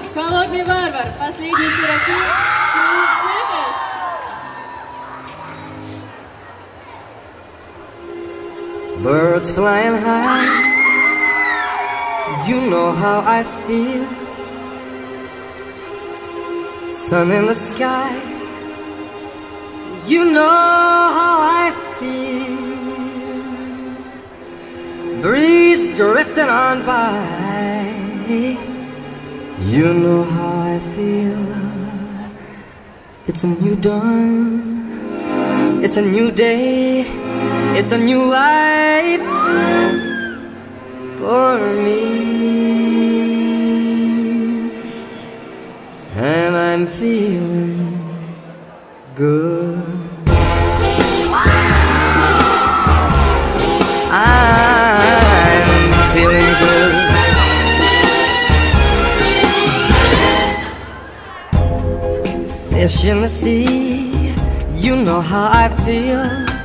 Холодный Варвар, Последний, Серафим, Крул. Birds flying high, you know how I feel. Sun in the sky, you know how I feel. Breeze drifting on by, you know how I feel. It's a new dawn, it's a new day, it's a new life for me. And I'm feeling good. I'm feeling good. Fish in the sea, you know how I feel.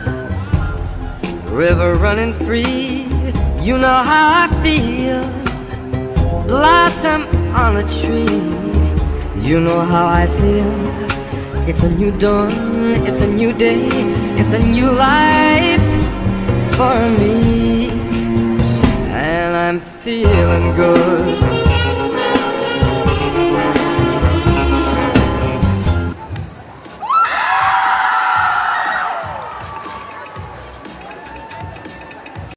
River running free, you know how I feel. Blossom on a tree, you know how I feel. It's a new dawn, it's a new day, it's a new life for me. And I'm feeling good.